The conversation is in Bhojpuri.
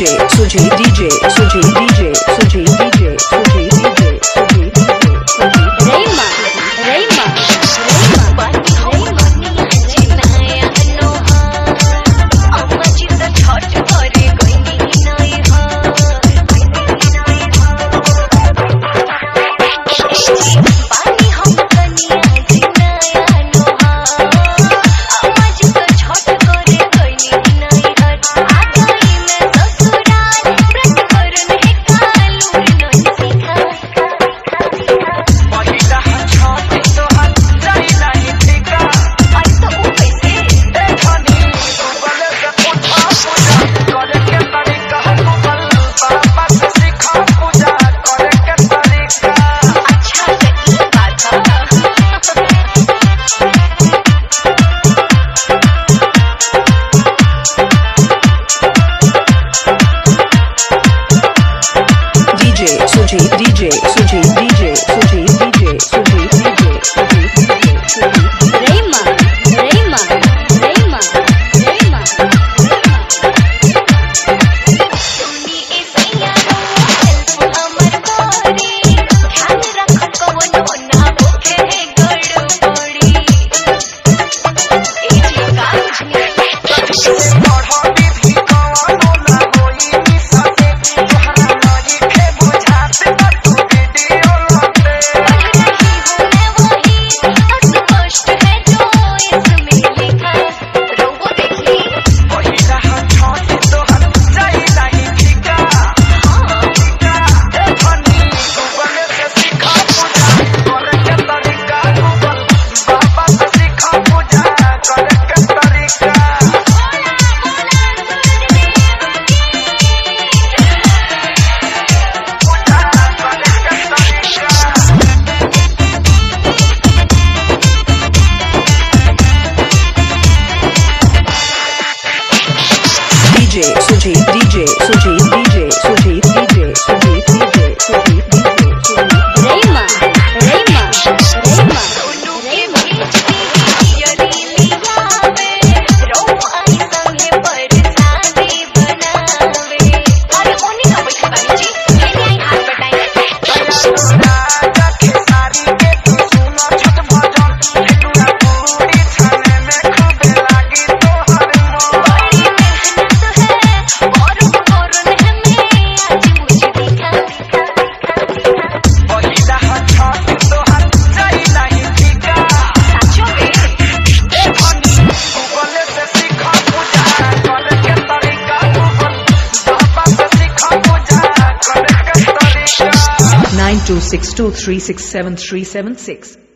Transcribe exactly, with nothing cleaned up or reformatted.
DJ Suji, DJ Suji, DJ Suji, DJ Suji, DJ Suji, DJ Suji. Rayma, Rayma, Rayma. Bani ho bani je naya anoha. Amma ji ta chhot kare koi nahi nahi ha. Bani ho bani je naya anoha. Amma ji ta chhot kare koi nahi nahi ha. Aagai main ससुराल व्रत करन है कालूर नहीं सीखा. पहिला छठ तोहर जाइला ही ठिका. अरे तो वो कैसे? देखनी गूगल से पूछा पूजा करे के तरीका. गूगल बाबा से सीखा पूजा करे के तरीका. अच्छा तो ये बात है. DJ Suji, DJ Suji, DJ Suji, DJ Suji, DJ Suji, DJ Suji. Rayma, Rayma, Rayma, Rayma. सुनी ऐसिया हेल्प हमर बारी. ध्यान रख कवनो ना होखे गड़बड़ी. ए जी काज में पढ़ी भी कवनो ना होई निसते. तोहरा नहीं के बुझाते बा तू वीडियो लते. रही हूँ मैं वही अस्पष्ट है जो इसमें लिखा. रोबो देखी. पहिला छठ तोहर जाइला ही ठिका. देखनी गूगल से सीखा पूजा करे के तरीका. गूगल बाबा से सीखा पूजा करे के तरीका. DJ Suji, DJ Suji, DJ Suji, DJ Suji, DJ Suji, DJ Suji. Rayma, Rayma, Rayma. Sonu के भेजती हियरी लियावे. रोम आई संगे परसादी बनावे. अरे ओनी ना बैठे बानी जी. लेने आई हाथ बटाई. राजा खेसारी के तू सुनो छठ भजन. भेटुआ पूरी छाने में खूबे लागी तोहर मन. बड़ी मेहनत है और करन है मैं आज मुझे दिखा. पहिला छठ तोहर जाइला ही ठिका. साचो में देखनी गूगल से सीखा पूजा करे के तरीका. गूगल बाबा से सीखा पूजा करे के तरीका. nine two six two three six seven three seven six